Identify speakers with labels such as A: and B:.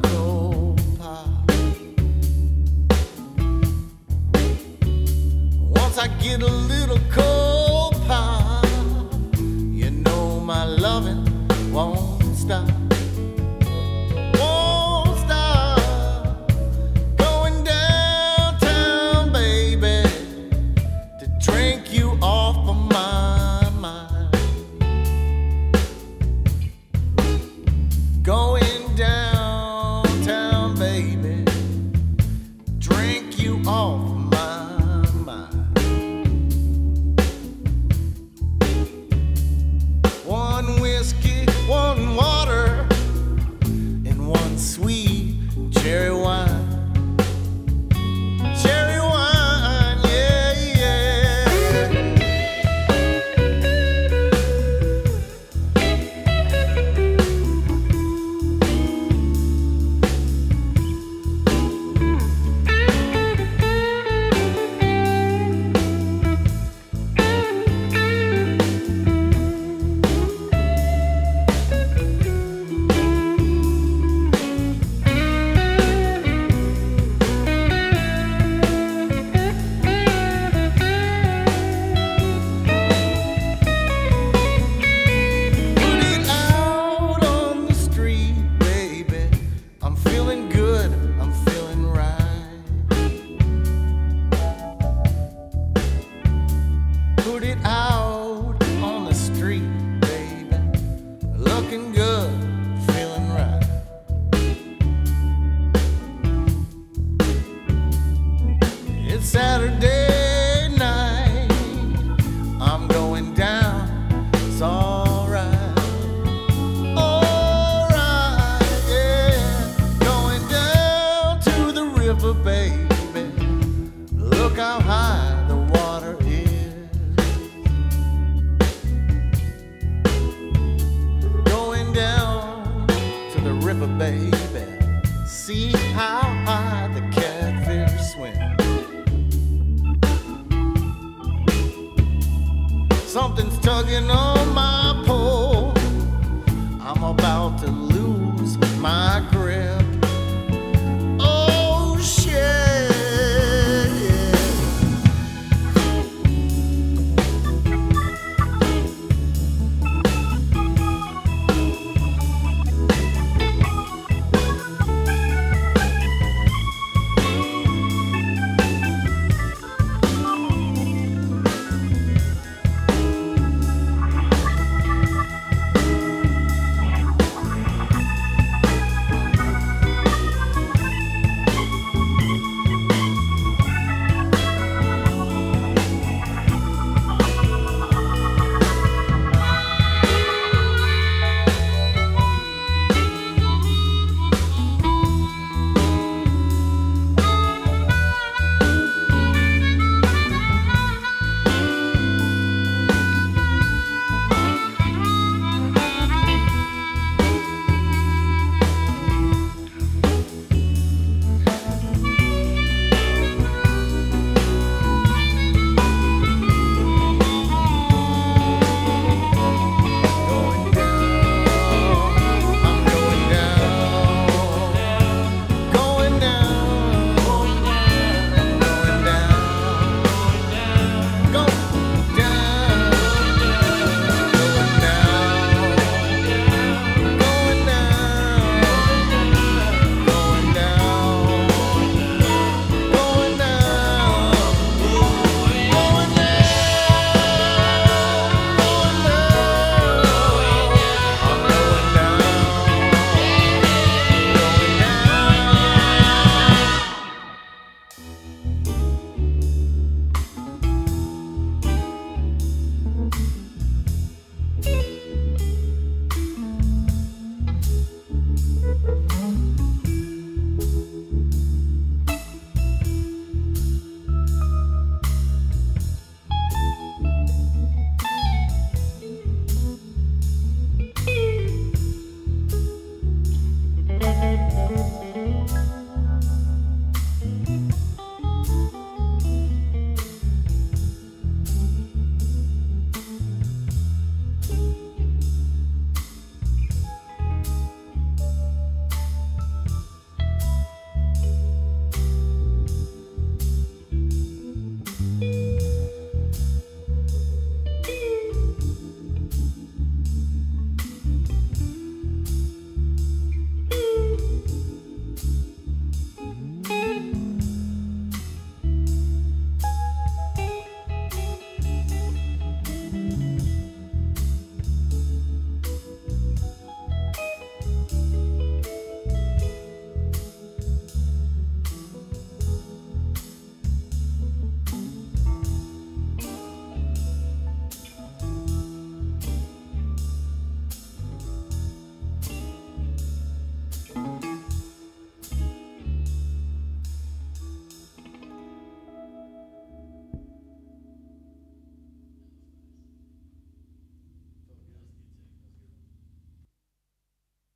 A: cold pie. Once I get a little cold pie, you know my loving won't stop. Won't stop. Going downtown, baby, to drink you off of my mind. Going downtown, baby, drink you off my mind. One whiskey, one water, and one sweet cherry wine. Cherry wine, yeah, yeah. Put it out on the street, baby. Looking good, feeling right. It's Saturday night. I'm going down. It's alright. Alright, yeah. Going down to the river, baby. Look how high the water is. River, baby, see how high the catfish swim. Something's tugging on my pole. I'm about to lose my grip.